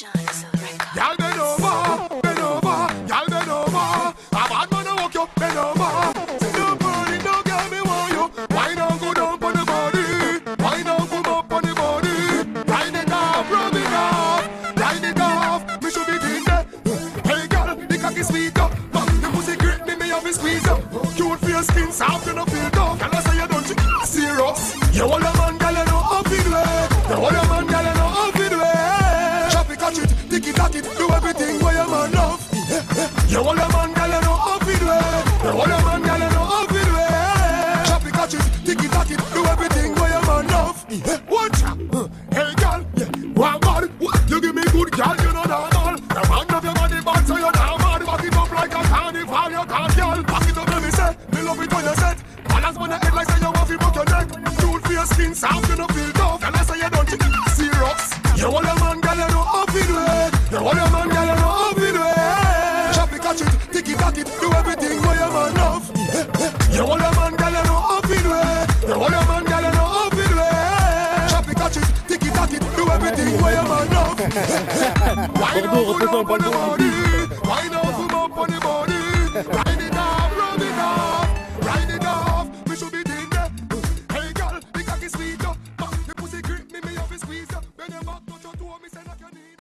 Y'all bend over, bend over, y'all bend over. A bad man a walk you, bend over. Say no burning, no girl me want you. Why not go down on the body? Why not come up on the body? Line it off, rub it off, line it off. Me should be doing that. Hey girl, the cocky sweet up. The pussy grip me have to squeeze up. Cute for your skin, soft and no feel tough. Girl I say you don't serious. You want a man, girl you know how to do it. You want a man, girl you know how to do it. Chop it, catch it, tick it, tack it, do everything where your man love. You want a man, girl you know how to do it. You want a man, girl you know how to do it. Chop it, catch it, tick it, tack it, do everything where your man love. Watch out, hey girl, one bad. You give me good girl, you know normal. The man of your body bad, so you're normal. Back it up like a carnival, you can't girl. Back it up, let me say, me love it when you set. Balance on the head like say you want to broke your neck. Dude for your skin soft, you don't feel tough. Girl I say you don't serious. You want a man, girl you know how to do it. You want a man, girl you know how to do it. Chop it, catch it, tick it, tack it, do everything where your man love. You want a man, girl you know how to do it. You want a man, girl you know how to do it. Chop it, catch it, tick it, tack it, do everything where your man love. Why not come up on the body? Why not come up on the body?